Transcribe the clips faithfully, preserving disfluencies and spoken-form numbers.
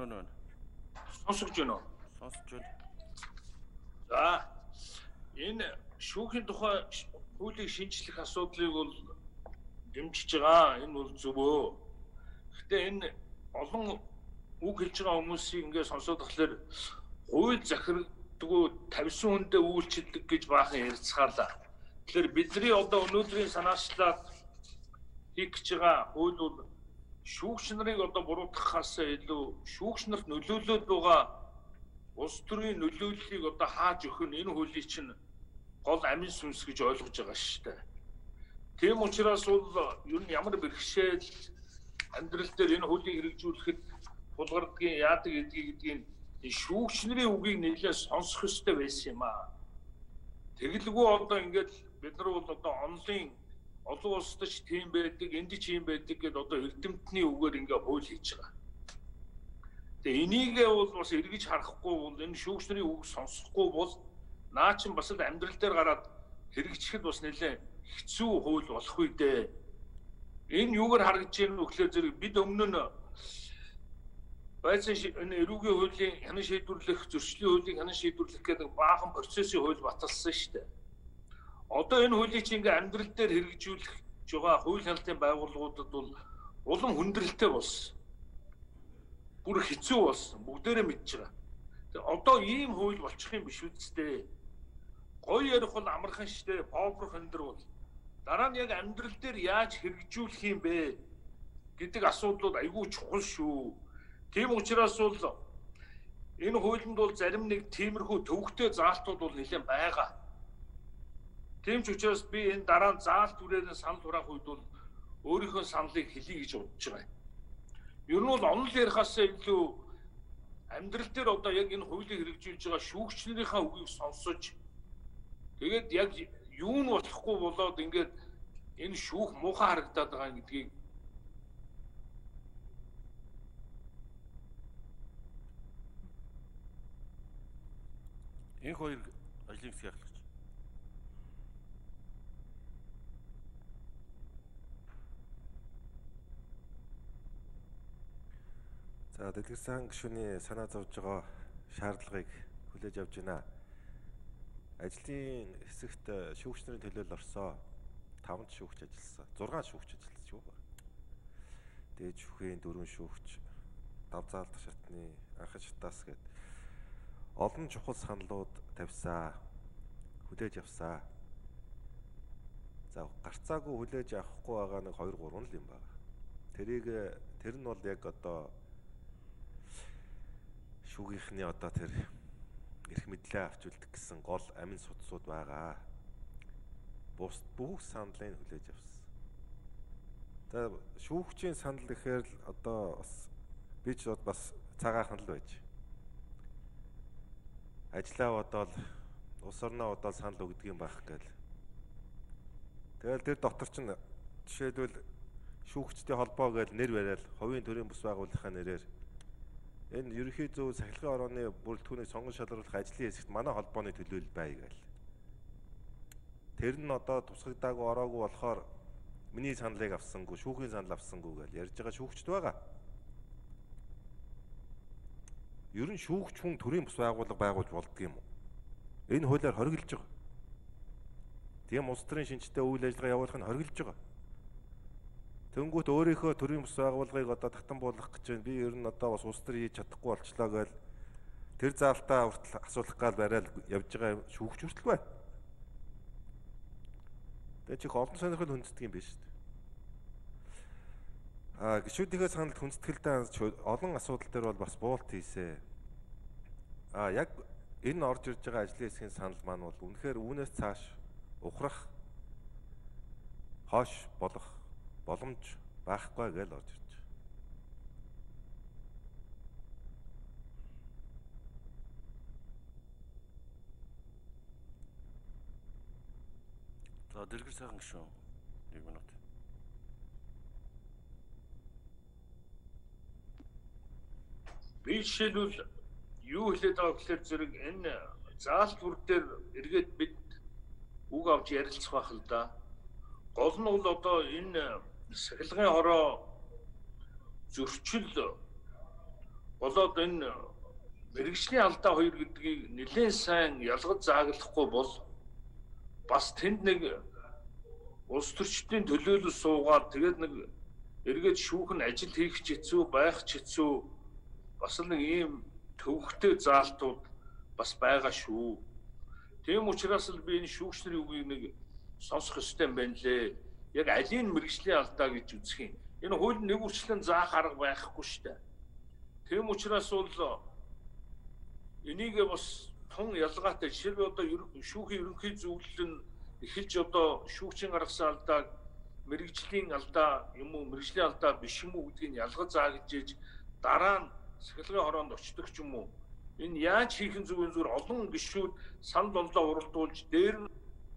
байна. Сонсогч байна уу? Сонсож байна. За энэ шүүхийн тухай хуулийг шинжлэх асуудлыг бол дэмжиж байгаа. Энэ бол зөвөө. Гэхдээ энэ олон үг хэлж байгаа хүмүүсийг ингээд сонсоод тахлаар хууль захирагддаггүй тавьсан хүндээ үйлчлдэг гэж баахан ярилцгаалаа. Тэгэхээр бидний одоо өнөөдрийн санаачлаад хийх гэж байгаа хууль бол шүүгч нарыг одоо буруутгахаас илүү шүүгч нарт нөлөөлөд байгаа улс төрийн нөлөөллийг одоо хааж өгөх нь энэ хуулийн чинь гол амин сүнс гэж ойлгож байгаа шүү дээ. Тийм учраас бол ер нь ямар бэрхшээл амьдрал дээр энэ хуулийг хэрэгжүүлэхэд тулгардгийн яадаг гэдгийг шүүгч нарын үгийг нэлээд сонсох ёстой байсан юм аа. Тэгэлгүй одоо ингээд бид нар бол одоо онлын олон улсад ч тийм байдаг, энд ч тийм байдаг гэдээ одоо эрдэмтний үгээр ингээ хууль хийж байгаа. Тэгээ энийгээ бол бас эргэж харахгүй бол энэ шүүгчнэрийн үг сонсохгүй бол наа чин бас л амьдрал дээр гараад хэрэгжихэд бас нэлээд хэцүү хууль болох үе дээ. Энэ юугаар харагдж байна вэ гэхээр зэрэг бид өмнө нь байсан энэ эрүүгийн хуулийн хянан шийдвэрлэх, зөрчлийн хуулийг хянан шийдвэрлэх гэдэг баахан процессын хууль баталсан шүү дээ. Одоо энэ хуулийг чи ингээ амьдрал дээр хэрэгжүүлэх байгаа хууль хяналтын байгууллагуудад бол улам хүндрэлтэй болсон. Бүр хэцүү болсон. Бүгдээрээ мэдж байгаа. Тэгээ одоо ийм хууль болчих юм биш үсттэй. Гоё ярих бол амархан штэ, повер хөндөр бол. Дараа нь яг амьдрал дээр яаж хэрэгжүүлэх юм бэ гэдэг асуудлууд айгүй чухал шүү. Тийм учраас бол энэ хуулинд бол зарим нэг тиймэрхүү төвөгтэй заалтууд бол нэлээд байгаа. Тийм ч учраас би энэ дараа нь заалт түрээр санал хураах үед бол өөрийнхөө саналыг хэлье гэж бодож байгаа. Ер нь бол онол ярихаас илүү амьдрал дээр одоо яг энэ хуулийг хэрэгжүүлж байгаа шүүгчнэрийнхээ үгийг сонсож тэгээд яг юу нь болохгүй болоод ингээд энэ шүүх муухай харагдаад байгаа гэдгийг Энэ хоёр ажлын хэсэг ахлагч. За дэлгэрсэн гишүүний санаа зовж байгаа шаардлагыг хүлээж авч байна. Ажлын хэсэгт шүүгчнэрийн төлөөлөл орсон. таван шүүгч ажилласан. зургаан шүүгч ажилласан шүү. Дээд шүүхийн дөрвөн шүүгч, дав заалдах шатны анхан шатаас гээд олон чухал саналууд тавьсан. Хүлээж авсан. За гарцаагүй хүлээж авахгүй байгаа нэг хоёр гурван л юм байна. Тэрийг тэр нь бол яг одоо шүүгийнхний одоо тэр эрх мэдлээ авч үлдэх гэсэн гол амин судсууд байгаа. Бус бүх саналыг хүлээж авсан. За шүүгчийн санал гэхээр л одоо бас би ч бас цагаахан л байж. Ажлаа бодоол улс орноо бодоол санал өгдөг юм байх гээл. Тэгэл тэр дотор чинь жишээлбэл шүүгчдийн холбоо гэж нэр бариад хувийн төрийн бус байгууллагын нэрээр энэ ерөнхий зөв сахилгын орооны бүрэлдэхүүнийг сонгон шалгаруулах ажлын хэсэгт манай холбооны төлөөлөл бай гээл. Тэр нь одоо тусгагдаагүй ороогүй болохоор миний саналыг авсангүй, шүүхийн санал авсангүй гэж ярьж байгаа шүүгчд байгаа. Ер нь шүүгч хүн төрийн бус байгууллага байгуулж болдго юм уу? Энэ хуулиар хориглож байгаа. Тийм улс төрийн шинжтэй үйл ажиллагаа явуулах нь хориглож байгаа. Тэнгүүт өөрийнхөө төрийн бус байгууллагыг одоо татан буулгах гэж байна. Би ер нь одоо бас улс төр хийж чадахгүй болчлоо гэж тэр заалтаа хүртэл асуулах гал барайл явж байгаа шүүгч хүртэл байна. Тэгээ чих олон сонирхол хүнддэг юм биш үү? А гишүүдийнхээ саналд хүндэтгэлтэй олон асуудал дээр бол бас буулт хийсэ. А яг энэ орж ирж байгаа ажлын хэсгийн санал маань бол үнэхээр үүнээс цааш ухрах, хоош болох боломж байхгүй гэж орж ирж байна. За дэлгэр сайхан гишүүн нэг минут. Би жишээлбэл юу хэлээд байгаа гэхээр зэрэг энэ заалт бүр дээр эргээд бид үг авч ярилцах байх л да. Гол нь бол одоо энэ сахилгын хороо зөрчил болоод энэ мэрэгжлийн алдаа хоёр гэдгийг нэлээд сайн ялгаж зааглахгүй бол бас тэнд нэг улс төрчдийн төлөөлөл суугаад тэгээд нэг эргээд шүүхэн ажил хийх ч хэцүү, байх ч хэцүү, бас л нэг ийм төвөгтэй заалтууд бас байгаа шүү. Тийм учраас л би энэ шүүгч нарын үгийг нэг сонсох ёстой юм байна лээ. Яг алийн мэрэгжлийн алдаа гэж үзэх юм. Энэ хууль нэг үрчлэн заах арга байхгүй шүү дээ. Тийм учраас бол энийг бас тун ялгаатай жишээлбэл одоо шүүхийн ерөнхий зөвлөл нь эхэлж одоо шүүгчийн гаргасан алдааг мэрэгжлийн алдаа юм уу мэрэгжлийн алдаа биш юм уу гэдгийг ялгаж зааж ээж дараа нь сахилгын хороонд очдог ч юм уу. Энэ яаж хийх нь зөв зүгээр олон гишүүд санал боллоо уралдуулж дээр нь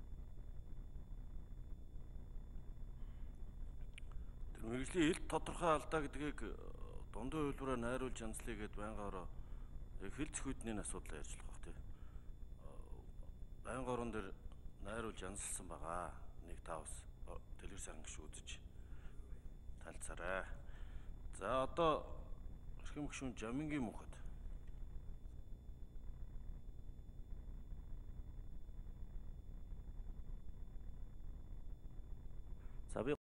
мэрэгжлийн хэл тодорхой алдаа гэдгийг дундын хөлбөрөөр найруулж янзлая гэдээ байнгаараа хэл зохиодны асуудал ярьж болох тийм. Байнга орон дээр найруулж янзлсан байгаа. Нэг тавс телевизээр ангиш үзэж талцаарай. За одоо эрхэм гишүүн Жамингийн мөнхөд. За би